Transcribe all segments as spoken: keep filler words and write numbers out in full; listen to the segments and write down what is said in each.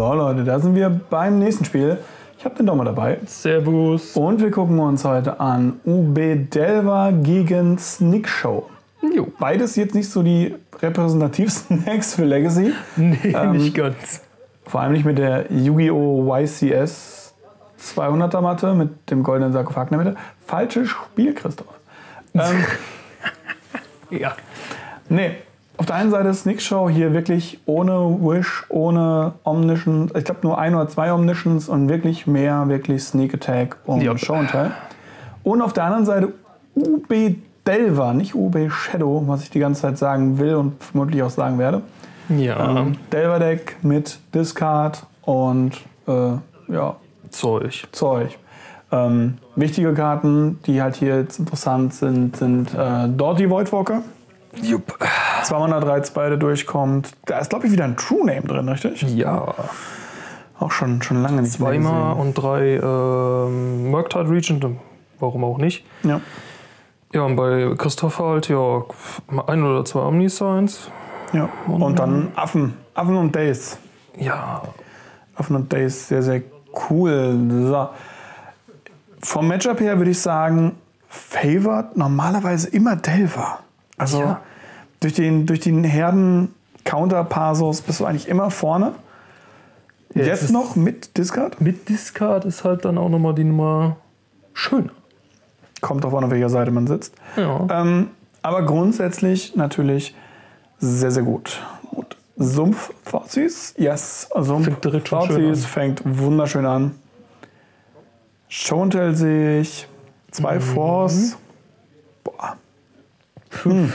So Leute, da sind wir beim nächsten Spiel. Ich habe den Dommer dabei. Servus. Und wir gucken uns heute an U B Delver gegen Snickshow. Jo. Beides jetzt nicht so die repräsentativsten Decks für Legacy. Nee, ähm, nicht ganz. Vor allem nicht mit der Yu-Gi-Oh! Y C S zweihunderter Matte mit dem goldenen Sarkophag in der Mitte. Falsches Spiel, Christoph. Ähm, ja. Nee, auf der einen Seite ist Snickshow hier wirklich ohne Wish, ohne Omniscience. Ich glaube nur ein oder zwei Omniscience und wirklich mehr, wirklich Sneak Attack und ja. Show and Tell. Und auf der anderen Seite U B Delver, nicht U B Shadow, was ich die ganze Zeit sagen will und vermutlich auch sagen werde. Ja. Ähm, Delver Deck mit Discard und äh, ja, Zeug. Zeug. Ähm, wichtige Karten, die halt hier jetzt interessant sind, sind äh, Dorty Voidwalker. Jupp. zweihundert Reiz beide durchkommt. Da ist, glaube ich, wieder ein True Name drin, richtig? Ja. Auch schon, schon lange nicht mehr Zweimal gesehen. und drei ähm, Murktide Regent, warum auch nicht. Ja. Ja, und bei Christopher halt, ja, ein oder zwei Omnisigns. Ja. Und dann Affen. Affen und Days. Ja. Affen und Days, sehr, sehr cool. So. Vom Matchup her würde ich sagen, favored normalerweise immer Delver. Also Ja. durch den, durch den Herden-Counter-Pasos bist du eigentlich immer vorne. Ja, Jetzt ist- noch mit Discard. Mit Discard ist halt dann auch nochmal die Nummer schöner. Kommt drauf an, auf welcher Seite man sitzt. Ja. Ähm, aber grundsätzlich natürlich sehr, sehr gut. gut. Sumpf-Fazis, yes. Fängt direkt schon schön Sumpf-Fazis an. fängt wunderschön an. Show and Tell sehe ich. Zwei Mhm. Force. Boah. Hm.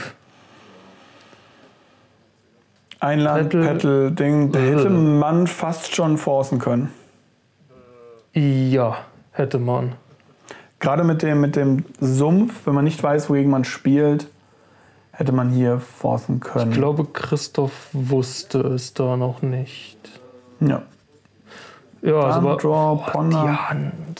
Ein Land, Petal. Petal, Ding. Da Äh. hätte man fast schon forcen können. Ja, hätte man. Gerade mit dem, mit dem Sumpf, wenn man nicht weiß, wogegen man spielt, hätte man hier forcen können. Ich glaube, Christoph wusste es da noch nicht. Ja. Ja, also Dann aber Draw, boah, Ponder. die Hand.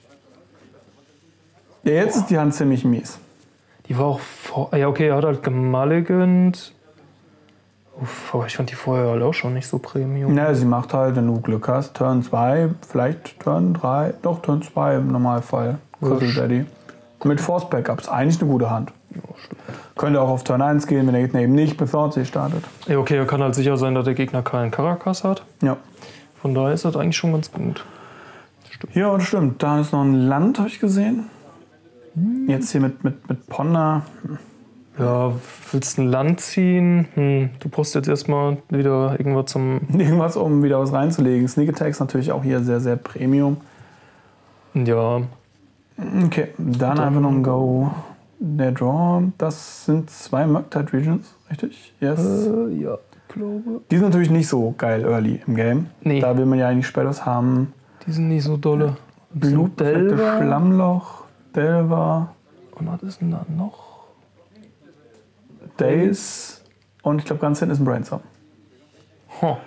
Ja, jetzt ist die Hand ziemlich mies. Die war auch vor. Ja, okay, er hat halt gemulligant. Uff, aber ich fand die vorher halt auch schon nicht so Premium. Ja, sie macht halt, wenn du Glück hast, Turn zwei, vielleicht Turn drei, doch Turn zwei im Normalfall. Crystal Ja, Daddy. Mit Force Backups, eigentlich eine gute Hand. Könnte auch auf Turn eins gehen, wenn der Gegner eben nicht mit Thoughtseize startet. Ja, okay, er kann halt sicher sein, dass der Gegner keinen Caracas hat. Ja. Von daher ist das eigentlich schon ganz gut. Ja, das stimmt. Da ist noch ein Land, habe ich gesehen. Jetzt hier mit, mit, mit Ponder. Ja, willst ein Land ziehen? Hm, du brauchst jetzt erstmal wieder irgendwas zum. Irgendwas, um wieder was reinzulegen. Sneak Attack ist natürlich auch hier sehr, sehr Premium. Ja, Okay, dann einfach noch ein Go. Der Draw, das sind zwei Murktide Regions, richtig? Yes. äh, ja, ich glaube. Die sind natürlich nicht so geil early im Game. Nee. Da will man ja eigentlich Spätos haben. Die sind nicht so dolle. Blutbefleckte Delver. Schlammloch, Delver, Und was ist denn da noch? Days und ich glaube ganz hinten ist ein Brainstorm. Huh.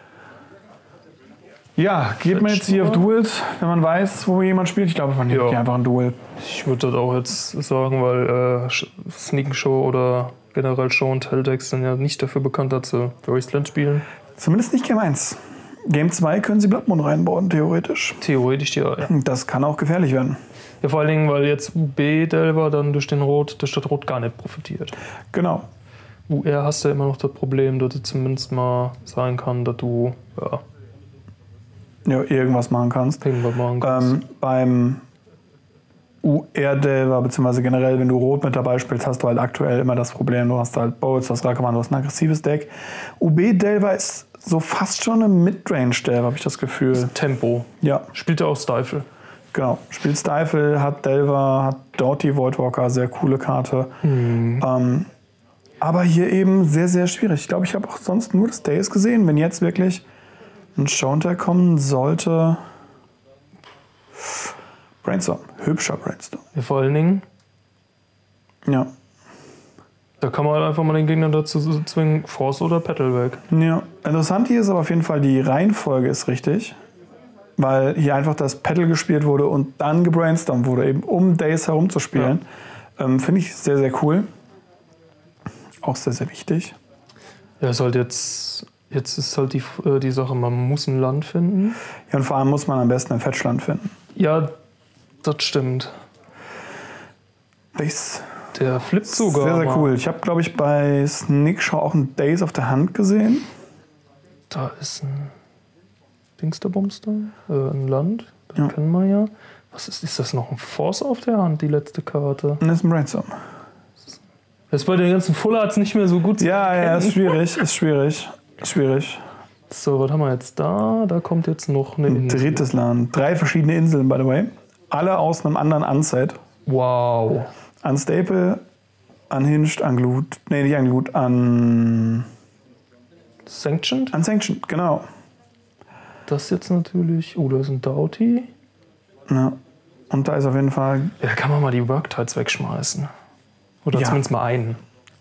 Ja, geht man jetzt hier auf Duels, wenn man weiß, wo jemand spielt? Ich glaube, man nimmt Ja. hier einfach ein Duel. Ich würde das auch jetzt sagen, weil äh, Sch- Sneak Show oder generell Show und Tell Decks sind ja nicht dafür bekannt, dass sie Wasteland spielen. Zumindest nicht Game eins. Game zwei können sie Blood Moon reinbauen, theoretisch. Theoretisch ja, ja. Das kann auch gefährlich werden. Ja, vor allen Dingen, weil jetzt U B Delver dann durch den Rot, durch das Rot gar nicht profitiert. Genau. U R hast du ja immer noch das Problem, dass es zumindest mal sein kann, dass du ja, Ja, irgendwas machen kannst. irgendwas machen kannst. Ähm, beim U R-Delver, beziehungsweise generell, wenn du Rot mit dabei spielst, hast du halt aktuell immer das Problem, du hast halt Bolts, du hast Rakaman, du hast ein aggressives Deck. U B-Delver ist so fast schon eine Midrange-Delver, habe ich das Gefühl. Tempo. Ja, Spielt er auch Stifle. genau. Spielt Stifle, hat Delver, hat Doughty Voidwalker, sehr coole Karte. Ähm, aber hier eben sehr, sehr schwierig. Ich glaube, ich habe auch sonst nur das Days gesehen. Wenn jetzt wirklich ein Showtime kommen sollte. Brainstorm. Hübscher Brainstorm. Ja, vor allen Dingen, Ja. da kann man halt einfach mal den Gegner dazu zwingen, Force oder Petal weg. Ja. Interessant hier ist aber auf jeden Fall, die Reihenfolge ist richtig. Weil hier einfach das Pedal gespielt wurde und dann gebrainstormt wurde, eben um Days herumzuspielen. Ja. Ähm, Finde ich sehr, sehr cool. Auch sehr, sehr wichtig. Ja, ist halt jetzt Jetzt ist halt die, äh, die Sache, man muss ein Land finden. Ja, und vor allem muss man am besten ein Fetchland finden. Ja, das stimmt. Days. Der flippt sogar. Sehr, sehr mal. cool. Ich habe, glaube ich, bei Sneakshow auch ein Days auf der Hand gesehen. Da ist ein Dingsterbumster, äh, ein Land. Das Ja. kennen wir ja. Was ist, ist das noch ein Force auf der Hand, die letzte Karte? Und das ist ein Brainstorm. Das ist bei den ganzen Full Arts nicht mehr so gut zu Ja, ja, erkennen. ist schwierig, ist schwierig. Schwierig. So, was haben wir jetzt da? Da kommt jetzt noch eine Ein Insel. drittes Land. Drei verschiedene Inseln, by the way. Alle aus einem anderen Unset. Wow. Unstable, Unhinged, Unglued. Nee, nicht Unglued, un... Sanctioned? Unsanctioned, genau. Das jetzt natürlich. Oh, da ist ein Doughty. Ja. Und da ist auf jeden Fall... Ja, kann man mal die Work-Tides wegschmeißen. Oder Ja. zumindest mal einen.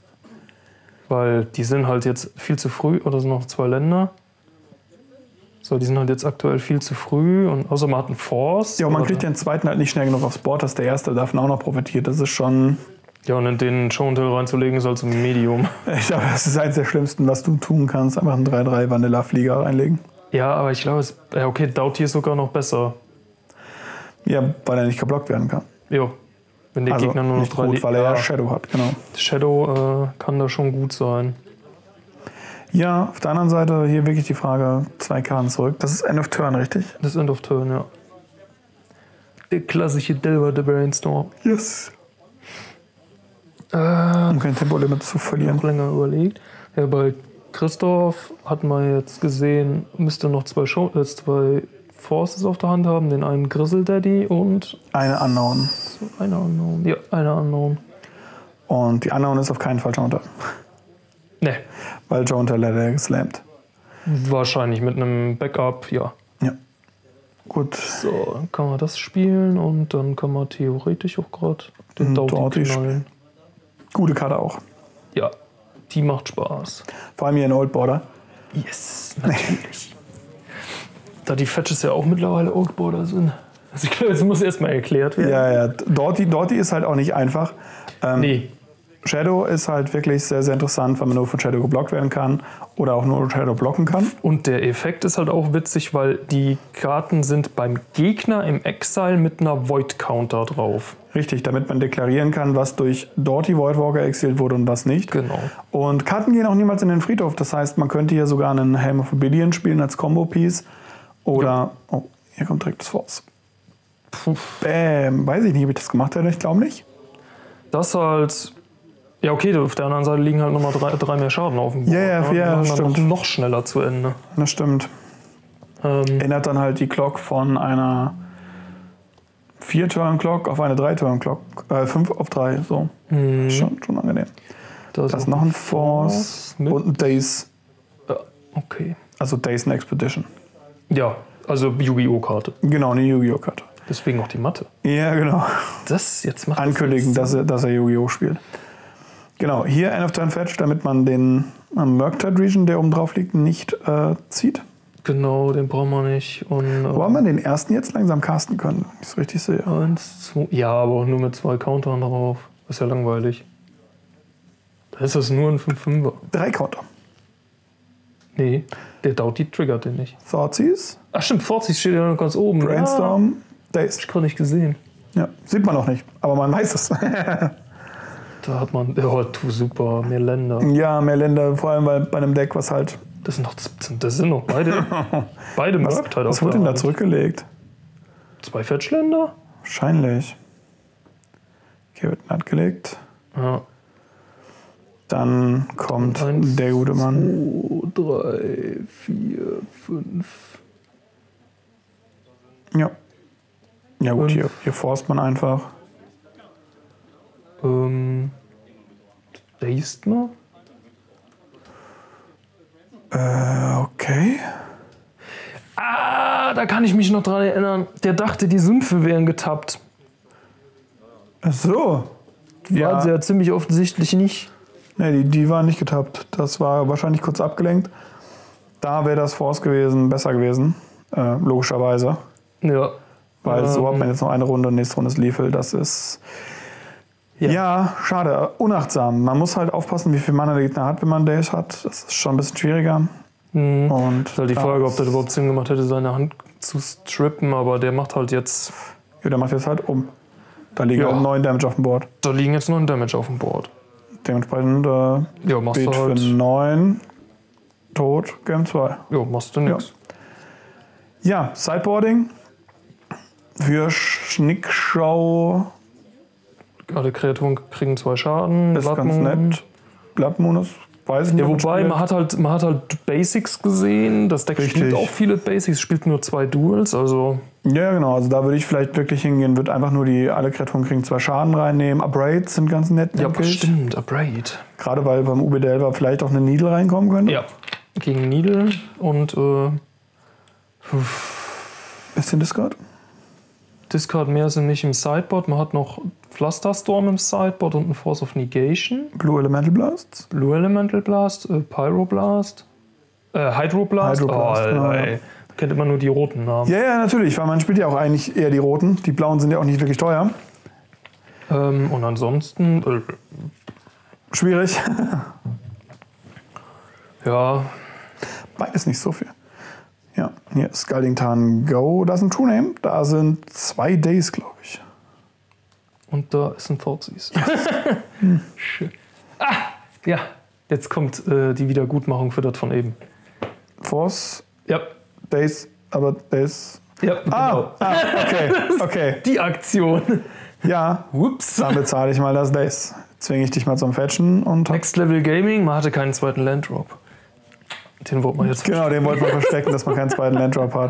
Weil die sind halt jetzt viel zu früh. Oder sind noch zwei Länder. So, die sind halt jetzt aktuell viel zu früh. Und außer man hat einen Force. Ja, und man oder- kriegt den zweiten halt nicht schnell genug aufs Board, dass der erste davon auch noch profitiert. Das ist schon... Ja, und in den Show and Tell reinzulegen ist halt so ein Medium. Ich glaube, das ist eines der schlimmsten, was du tun kannst. Einfach einen drei drei Vanilla-Flieger reinlegen. Ja, aber ich glaube, es. Ja, okay, Doughty ist sogar noch besser. Ja, weil er nicht geblockt werden kann. Jo. Wenn der Also Gegner nur noch nicht drei gut, Li- weil er ja ja, Shadow hat, genau. Shadow äh, kann da schon gut sein. Ja, auf der anderen Seite hier wirklich die Frage, zwei Karten zurück. Das ist End of Turn, richtig? Das End of Turn, ja. Der klassische Delver, der Brainstorm. Yes. Äh, Um kein Tempolimit zu verlieren. noch länger überlegt. Ja, bei Christoph hat man jetzt gesehen, müsste noch zwei, Show, äh, zwei Forces auf der Hand haben. Den einen Grizzle Daddy und Eine Unknown. eine Unknown. Ja, eine Unknown. Und die Unknown ist auf keinen Fall Jounter. Ne, Weil Jounter leider geslammt. wahrscheinlich mit einem Backup, ja. Ja. Gut. So, dann kann man das spielen und dann kann man theoretisch auch gerade den Mhm, Doughty Doughty knallen. Gute Karte auch. Ja, die macht Spaß. Vor allem hier in Old Border. Yes, natürlich. Da die Fetches ja auch mittlerweile Old Border sind. Also ich glaube, jetzt muss erstmal erklärt werden. Ja, ja. Dorty, Dorty ist halt auch nicht einfach. Ähm, Nee, Shadow ist halt wirklich sehr, sehr interessant, weil man nur von Shadow geblockt werden kann oder auch nur Shadow blocken kann. und der Effekt ist halt auch witzig, weil die Karten sind beim Gegner im Exile mit einer Void-Counter drauf. Richtig, damit man deklarieren kann, was durch Dorty Voidwalker exiliert wurde und was nicht. Genau. Und Karten gehen auch niemals in den Friedhof. Das heißt, man könnte hier sogar einen Helm of Obedience spielen als Combo-Piece. Oder, oh, hier kommt direkt das Force. Bäm, weiß ich nicht, ob ich das gemacht hätte. Ich glaube nicht. Das halt. Ja, okay, auf der anderen Seite liegen halt nochmal drei, drei mehr Schaden auf dem Board. Ja, ja, Die ja, machen dann stimmt. noch schneller zu Ende. Das stimmt. Ähm, Ändert dann halt die Clock von einer vier-Turn-Clock auf eine drei-Turn-Clock. Äh, fünf auf drei, so. mh, Schon, schon angenehm. da Da ist noch ein Force mit. und ein Days. Ja, okay. Also Days in Expedition. Ja, also Yu-Gi-Oh-Karte. Genau, eine Yu-Gi-Oh! Karte. Deswegen auch die Matte. Ja, genau. Das jetzt macht Ankündigen, das dass er, dass er Yu-Gi-Oh! Spielt. Genau, hier End of Turn Fetch, damit man den ähm, Murktide Region, der oben drauf liegt, nicht äh, zieht. Genau, den brauchen wir nicht. Und, äh, Wo haben wir den ersten jetzt langsam casten können, wenn ich es richtig sehe. eins, zwei, ja, aber auch nur mit zwei Countern drauf. Ist ja langweilig. Da ist das nur ein fünf fünfer. Drei Counter. Nee, der Doughty triggert den nicht. Thoughtseas, Ach stimmt, vierzig steht ja noch ganz oben. Brainstorm, Ja, Days. hab ich gar nicht gesehen. Ja, sieht man noch nicht, aber man weiß es. Da hat man, oh, du super, mehr Länder. Ja, mehr Länder, vor allem bei, bei einem Deck, was halt. Das sind noch, das sind noch beide, beide Was, Merkt halt was auf wurde der denn da Hand. zurückgelegt? Zwei Fetchländer? Wahrscheinlich. Okay, wird nett gelegt. Ja. Dann kommt Eins, der gute Mann. zwei, drei, vier, fünf. Ja. Ja gut, Fünf. hier, hier forst man einfach. Ähm, Dazed-Mal? Äh, okay. Ah, da kann ich mich noch dran erinnern. Der dachte, die Sümpfe wären getappt. Ach so. Waren Ja. sie ja ziemlich offensichtlich nicht. Nee, die, die waren nicht getappt. Das war wahrscheinlich kurz abgelenkt. Da wäre das Force gewesen, besser gewesen. Äh, logischerweise. Ja. Weil Ähm, so hat man jetzt noch eine Runde und nächste Runde ist Lethal. Das ist. Ja. Ja. schade. Unachtsam. Man muss halt aufpassen, wie viel Mana der Gegner hat, wenn man Days hat. Das ist schon ein bisschen schwieriger. Mhm. Und ist halt die Frage, ob das überhaupt Sinn gemacht hätte, seine Hand zu strippen, aber der macht halt jetzt... Ja, der macht jetzt halt um. Da liegen Ja. halt neun Damage auf dem Board. Da liegen jetzt neun Damage auf dem Board. Dementsprechend äh, Ja, machst Beat du halt... für neun, tot, Game zwei. Ja, machst du nix. Ja, Sideboarding für Schnickschau Alle Kreaturen kriegen zwei Schaden. ist Blood ganz Moon. nett. Blood Moon ist, weiß ich nicht. Ja, ob wobei, spielt. man hat, halt, man hat halt Basics gesehen. Das Deck Richtig. spielt auch viele Basics, spielt nur zwei Duels, also... Ja, genau. Also da würde ich vielleicht wirklich hingehen, würde einfach nur die, alle Kreaturen kriegen zwei Schaden reinnehmen. Upgrades sind ganz nett, Ja, denke ich. stimmt, Abrade. Gerade weil beim U B Delver vielleicht auch eine Needle reinkommen könnte. Ja, gegen Needle und äh, Bisschen Discard. Discard mehr sind nicht im Sideboard. Man hat noch Flusterstorm im Sideboard und ein Force of Negation. Blue Elemental Blasts. Blue Elemental Blast, äh, Pyroblast, äh, Hydroblast. Hydroblast, oh, genau, Alter, ja. ey. Kennt immer nur die roten Namen. Ja, ja, natürlich, weil man spielt ja auch eigentlich eher die roten. Die blauen sind ja auch nicht wirklich teuer. Ähm, und ansonsten, äh, Schwierig. ja, Beides nicht so viel. Ja, hier Scalding Tarn Go. Da ist ein True Name. Da sind zwei Days, glaube ich. und da ist ein Thoughtseize. Schön. Ah, ja, jetzt kommt äh, die Wiedergutmachung für das von eben. Force, Ja, Days, aber Days. ja, Ah, genau. ah okay, okay. Die Aktion. Ja, Ups. dann bezahle ich mal das Days. Zwinge ich dich mal zum Fetchen und. Next Level Gaming, man hatte keinen zweiten Landdrop. Den wollte man jetzt... Genau, den wollten wir verstecken, dass man keinen zweiten Landdrop hat.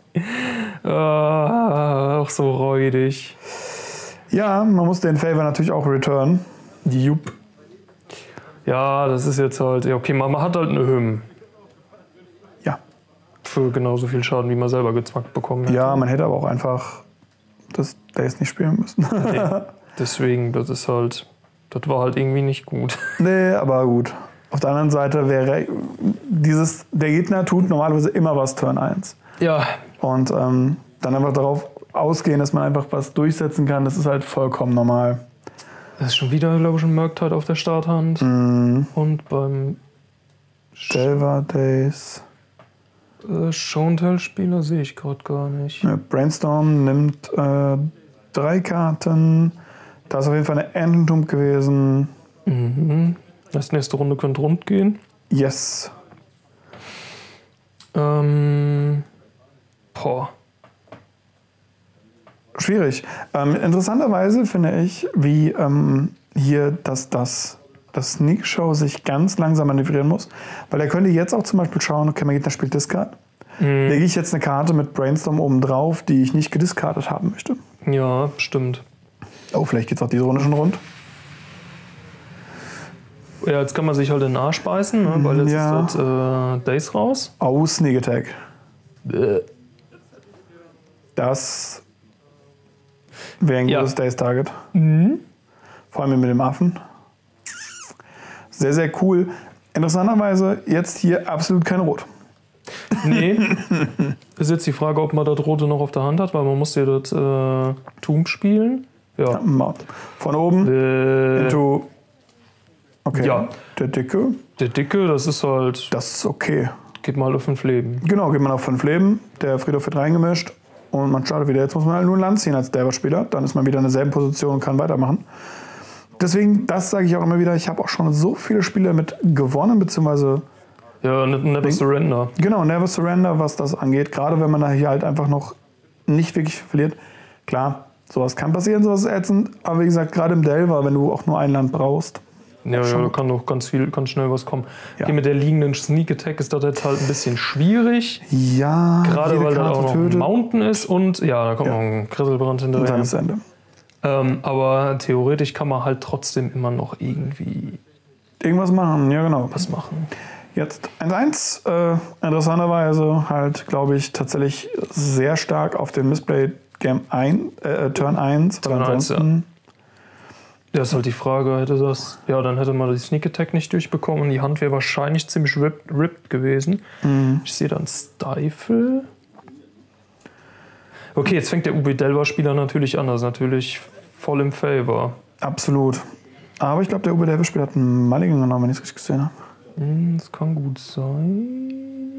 Ah, auch so räudig. Ja, man muss den Favor natürlich auch returnen. Jupp. Ja, das ist jetzt halt... Ja, okay, man, man hat halt eine Hymn. Ja. Für genauso viel Schaden, wie man selber gezwackt bekommen hätte. Ja, man hätte aber auch einfach das Days nicht spielen müssen. Nee. Deswegen, das ist halt... Das war halt irgendwie nicht gut. Nee, aber gut. Auf der anderen Seite wäre dieses, der Gegner tut normalerweise immer was Turn eins. Ja. Und ähm, dann einfach darauf ausgehen, dass man einfach was durchsetzen kann, das ist halt vollkommen normal. Das ist schon wieder, glaube ich, ein Murktide auf der Starthand. Mhm. Und beim Delver Days. äh, Show-and-Tell-Spieler sehe ich gerade gar nicht. Ja, Brainstorm nimmt äh, drei Karten. Da ist auf jeden Fall eine Entomb gewesen. Mhm. Das nächste Runde könnte rund gehen. Yes. Ähm, boah. Schwierig. Ähm, interessanterweise finde ich, wie ähm, hier das, das, das Sneak Show sich ganz langsam manövrieren muss. Weil er könnte jetzt auch zum Beispiel schauen, okay, mein Gegner spielt Discard. Mhm. Lege ich jetzt eine Karte mit Brainstorm oben drauf, die ich nicht gediscardet haben möchte. Ja, stimmt. Oh, vielleicht geht es auch diese Runde schon rund. Ja, jetzt kann man sich halt in den Arsch beißen, ne? Weil jetzt Ja. ist das äh, Days raus. Oh, Sneak Attack. Äh. Das wäre ein Ja. gutes Days-Target. Mhm. Vor allem mit dem Affen. Sehr, sehr cool. Interessanterweise jetzt hier absolut kein Rot. Nee. Ist jetzt die Frage, ob man das Rote noch auf der Hand hat, weil man muss ja das äh, Tomb spielen. Ja. Von oben Äh, into. Okay. Ja. Der Dicke. der Dicke, das ist halt, Das ist okay. geht mal auf fünf Leben. Genau, geht man auf fünf Leben. Der Friedhof wird reingemischt. Und man startet wieder. Jetzt muss man halt nur ein Land ziehen als Delver-Spieler. Dann ist man wieder in derselben Position und kann weitermachen. Deswegen, das sage ich auch immer wieder, ich habe auch schon so viele Spiele mit gewonnen, beziehungsweise, Ja, Never Ding. Surrender. genau, Never Surrender, was das angeht. Gerade wenn man da hier halt einfach noch nicht wirklich verliert. Klar, sowas kann passieren, sowas ist ätzend. Aber wie gesagt, gerade im Delver, wenn du auch nur ein Land brauchst. Ja, Schon ja, da gut. kann noch ganz viel, ganz schnell was kommen. Ja. Okay, mit der liegenden Sneak Attack ist das jetzt halt ein bisschen schwierig. Ja, Gerade jede weil da Karte auch noch ein tötet. Mountain ist und ja, da kommt Ja. noch ein Krisselbrand Und dann hinterher. ist Ende. Ähm, aber theoretisch kann man halt trotzdem immer noch irgendwie Irgendwas machen, ja genau. was machen. Jetzt eins eins, äh, interessanterweise halt, glaube ich, tatsächlich sehr stark auf den Misplay Game ein, äh, Turn eins. Weil Turn eins, ansonsten, Ja, ist halt die Frage, hätte das. Ja, dann hätte man die Sneak Attack nicht durchbekommen und die Hand wäre wahrscheinlich ziemlich ripped, ripped gewesen. Mhm. Ich sehe dann Stifle. Okay, jetzt fängt der U B Delver-Spieler natürlich an. Das ist natürlich voll im Favor. Absolut. Aber ich glaube, der Uber Devil-Spieler hat einen Mulligan genommen, wenn ich es richtig gesehen habe. Hm, das kann gut sein.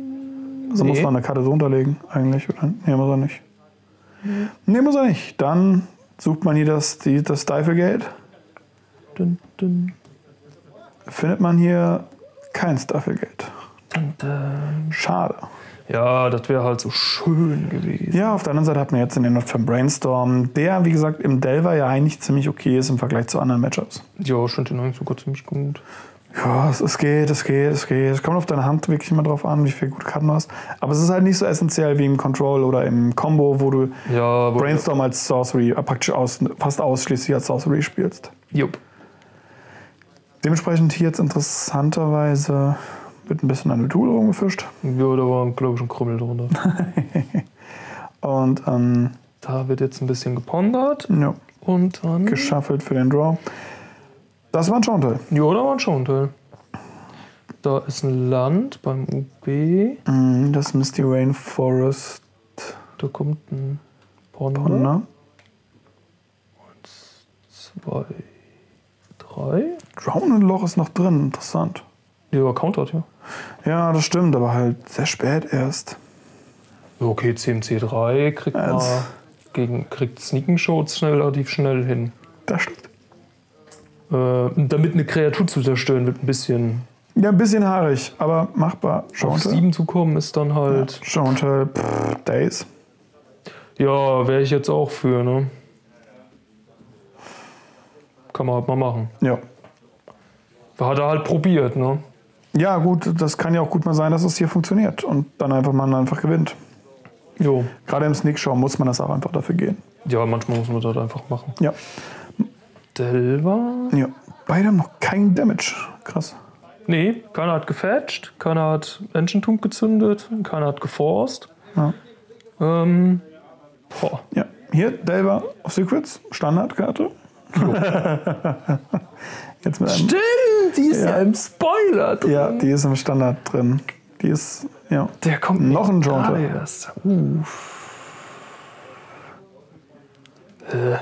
Also muss man eine Karte drunter legen eigentlich. Oder? Nee, muss er nicht. Nee. nee, muss er nicht. Dann sucht man hier das, die, das Stiflegate. Dun, dun. Findet man hier kein Stiflegate. Dun, dun. Schade. Ja, das wäre halt so schön gewesen. Ja, auf der anderen Seite hat man jetzt den Notfam Brainstorm, der, wie gesagt, im Delver ja eigentlich ziemlich okay ist im Vergleich zu anderen Matchups. Ja, ich finde den eigentlich sogar ziemlich gut. Ja, es, es geht, es geht, es geht. Es kommt auf deine Hand wirklich immer drauf an, wie viele gute Karten du hast. Aber es ist halt nicht so essentiell wie im Control oder im Combo, wo du ja, wo Brainstorm als Sorcery äh, praktisch aus, fast ausschließlich als Sorcery spielst. Jupp. Dementsprechend hier jetzt interessanterweise wird ein bisschen an Tool rumgefischt. Ja, da war, glaube ich, ein Krümmel drunter. Und ähm, da wird jetzt ein bisschen gepondert. Ja. Und dann geschaffelt für den Draw. Das war ein Show'n'Tell. Ja, da war ein Show'n'Tell. Da ist ein Land beim U B. Mm, das Misty Rainforest. Da kommt ein Ponder. Ponder. Eins, zwei, drei. Drowned-Loch ist noch drin. Interessant. Ja, countert, ja. Ja, das stimmt, aber halt sehr spät erst. Okay, C M C drei kriegt Also, man gegen kriegt Sneaking Shots schnell, relativ schnell hin. Das stimmt. Äh, damit eine Kreatur zu zerstören, wird ein bisschen. Ja, ein bisschen haarig, aber machbar. Auf sieben zu kommen ist dann halt. Ja, Show'n'Tell, Days. Ja, wäre ich jetzt auch für, ne? Kann man halt mal machen. Ja. Hat er halt probiert, ne? Ja, gut, das kann ja auch gut mal sein, dass es hier funktioniert und dann einfach man einfach gewinnt. Jo. Gerade im Sneak Show muss man das auch einfach dafür gehen. Ja, manchmal muss man das einfach machen. Ja. Delver? Ja. Beide haben noch kein Damage. Krass. Nee, keiner hat gefetcht, keiner hat Ancient gezündet, keiner hat geforst. Ja. Ähm, boah. Ja. Hier, Delver of Secrets, Standardkarte. Jetzt mit einem, Stimmt, die ist ja, ja im Spoiler drin. Ja, die ist im Standard drin. Die ist, ja. Der kommt noch ein Jonte. Uh. Äh.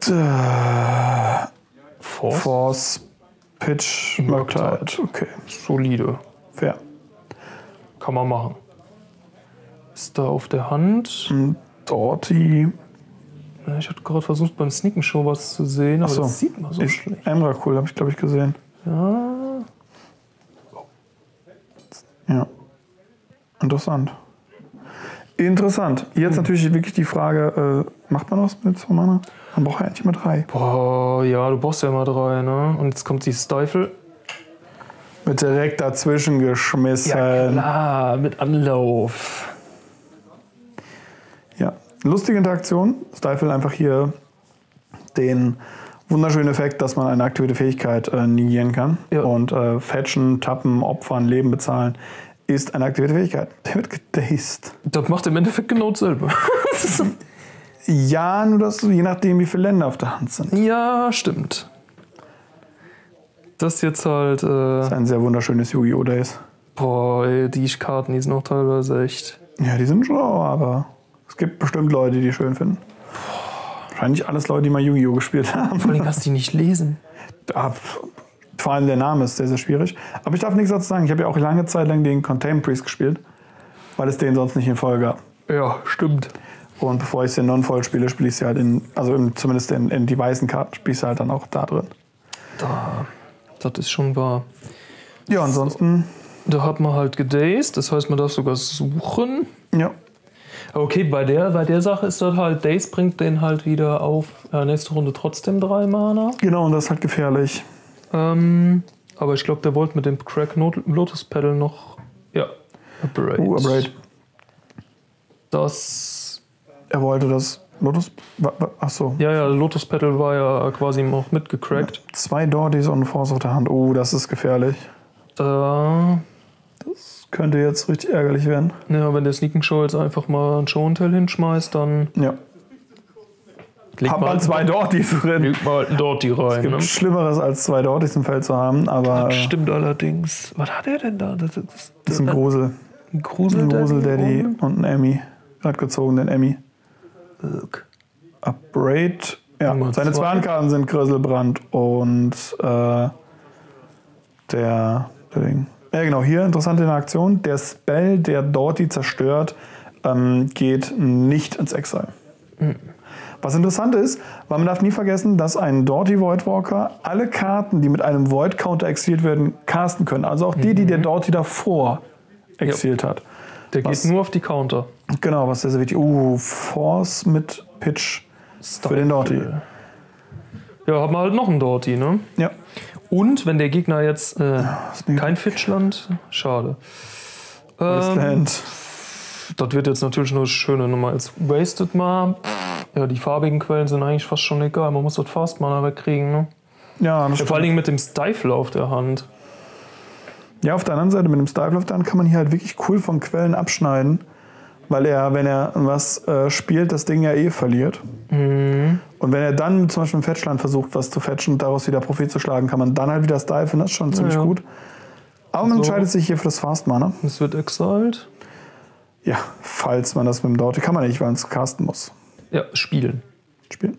Force? Force, Pitch, Murktide. Okay. Solide. Fair. Kann man machen. Ist da auf der Hand. Dorty. Ich hatte gerade versucht, beim Sneaken Show was zu sehen, aber so. Das sieht man so ich, schlecht. Emrakul habe ich, glaube ich, gesehen. Ja. Ja. Interessant. Interessant. Jetzt hm. natürlich wirklich die Frage, äh, macht man was mit zwei Mana? Man braucht ja eigentlich immer drei. Boah, ja, du brauchst ja immer drei, ne? Und jetzt kommt die Stifle. Wird direkt dazwischen geschmissen. Ja klar, mit Anlauf. Ja, lustige Interaktion. Stifle einfach hier den wunderschönen Effekt, dass man eine aktivierte Fähigkeit äh, negieren kann. Ja. Und äh, fetchen, tappen, opfern, Leben bezahlen ist eine aktivierte Fähigkeit. Der wird gedazed. Das macht im Endeffekt genau dasselbe. Ja, nur dass je nachdem, wie viele Länder auf der Hand sind. Ja, stimmt. Das jetzt halt. Äh das ist ein sehr wunderschönes Yu-Gi-Oh! Days. Boah, ey, die Karten, die sind auch teilweise echt. Ja, die sind schlau, aber es gibt bestimmt Leute, die die schön finden. Wahrscheinlich alles Leute, die mal Yu-Gi-Oh! Gespielt haben. Vor allem kannst du die nicht lesen. Ja, vor allem der Name ist sehr, sehr schwierig. Aber ich darf nichts dazu sagen. Ich habe ja auch lange Zeit lang den Containment Priest gespielt, weil es den sonst nicht in Voll gab. Ja, stimmt. Und bevor ich sie in Non-Voll spiele, spiele ich sie halt in, also in, zumindest in, in die weißen Karten, spiele ich sie halt dann auch da drin. Da, das ist schon wahr. Ja, ansonsten. Da hat man halt gedazed, das heißt, man darf sogar suchen. Ja. Okay, bei der, bei der Sache ist das halt, Daze bringt den halt wieder auf äh, nächste Runde trotzdem drei Mana. Genau, und das ist halt gefährlich. Ähm, aber ich glaube, der wollte mit dem Crack Lotus Pedal noch. Ja, Aberrate. Uh, Aberrate. Das. Er wollte das Lotus. Achso. Ja, ja, Lotus Pedal war ja quasi auch mitgecrackt. Ja, zwei Dorties und Force auf der Hand. Oh, das ist gefährlich. Da. Das könnte jetzt richtig ärgerlich werden. Ja, wenn der Sneaking Show jetzt einfach mal einen Show'n'Tell hinschmeißt, dann. Ja. Hab mal zwei Dorties drin. Leg mal einen Dorty rein. Es gibt ne? Schlimmeres als zwei Dorties im Feld zu haben, aber. Das stimmt allerdings. Was hat er denn da? Das ist, das das ist ein Grusel. Ein Grusel, ein Grusel Daddy und ein Emmy. Gerade gezogen, den Emmy. Aberrate. Ja, Nummer seine zwei. zwei Handkarten sind Griselbrand und äh, der, der Ding. Ja, genau. Hier interessant in der Aktion. Der Spell, der Doughty zerstört, ähm, geht nicht ins Exile. Mhm. Was interessant ist, weil man darf nie vergessen, dass ein Doughty Voidwalker alle Karten, die mit einem Void-Counter exiliert werden, casten können. Also auch die, die der Doughty davor exiliert ja. hat. Der was, geht nur auf die Counter. Genau, was sehr, sehr wichtig. Uh, Force mit Pitch Stop. Für den Doughty. Ja, haben wir halt noch einen Doughty, ne? Ja. Und wenn der Gegner jetzt äh, kein Fitchland, schade. Ähm, das wird jetzt natürlich nur das Schöne Nummer als Wasted mal. Ja, die farbigen Quellen sind eigentlich fast schon egal. Man muss das Fast Mana wegkriegen, ne? Ja, ja vor allen Dingen mit dem Stifle auf der Hand. Ja, auf der anderen Seite mit dem Stifle auf der Hand kann man hier halt wirklich cool von Quellen abschneiden. Weil er, wenn er was äh, spielt, das Ding ja eh verliert. Mhm. Und wenn er dann zum Beispiel im Fetchland versucht, was zu fetchen und daraus wieder Profit zu schlagen, kann man dann halt wieder Stifle. Das ist schon ziemlich ja. gut. Aber man so. entscheidet sich hier für das Fast Mana. Es wird exiled. Ja, falls man das mit dem Doughty kann man nicht, weil man es casten muss. Ja, spielen. Spielen.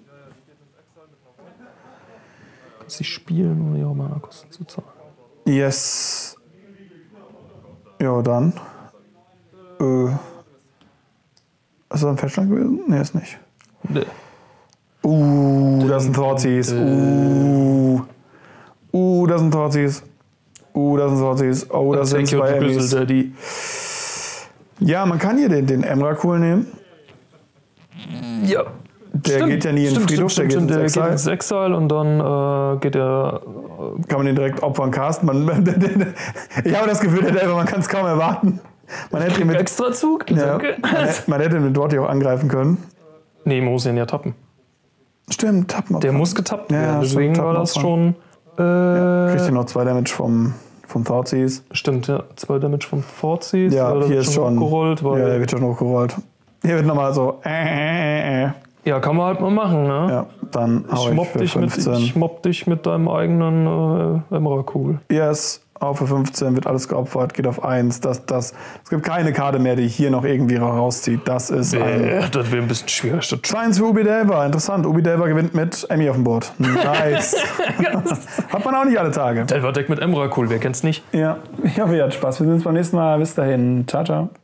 Kannst du spielen, ohne ihre Mana-Kosten zu zahlen? Yes. Ja, dann. Äh. Ist das ein Fetchland gewesen? Nee, ist nicht. Nee. Uh, das sind Thoughtseize. Uh. Uh, das sind Thoughtseize. Uh, das sind Thoughtseize. Oh, das sind zwei Emmys. Ja, man kann hier den, den Emrakul nehmen. Ja. Der stimmt, geht ja nie in den Friedhof, stimmt, der, stimmt, geht, ins der geht ins Exile und dann äh, geht er... Äh, kann man den direkt opfern, casten. Man, ich habe das Gefühl, man kann es kaum erwarten. Man hätte ihn mit Extrazug? Ja, man, man hätte ihn mit Doughty auch angreifen können. Nee, man muss ihn ja tappen. Stimmt, tappen. Der muss getappt ja, werden, deswegen war das schon... Äh, ja, kriegt ihr noch zwei Damage vom, vom Thoughtseize. Stimmt, ja. Zwei Damage vom Thoughtseize. Ja, hier ist schon hochgerollt. Weil ja, der wird schon hochgerollt. Hier wird nochmal so... Äh, äh, äh. Ja, kann man halt mal machen, ne? Ja, dann hau ich, ich, für dich mit, ich mobb dich mit deinem eigenen äh, Emrakul. Yes. Auf für fünfzehn wird alles geopfert, geht auf eins. Das, das, es gibt keine Karte mehr, die hier noch irgendwie rauszieht. Das ist ein... Äh, das wäre ein bisschen schwierig. zwei eins für Ubi Delver. Interessant. Ubi Delver gewinnt mit Emmy auf dem Board. Nice. Hat man auch nicht alle Tage. Delver Deck mit Emrakul, wer kennt's nicht? Ja, ich hoffe, ihr hattet Spaß. Wir sehen uns beim nächsten Mal. Bis dahin. Ciao, ciao.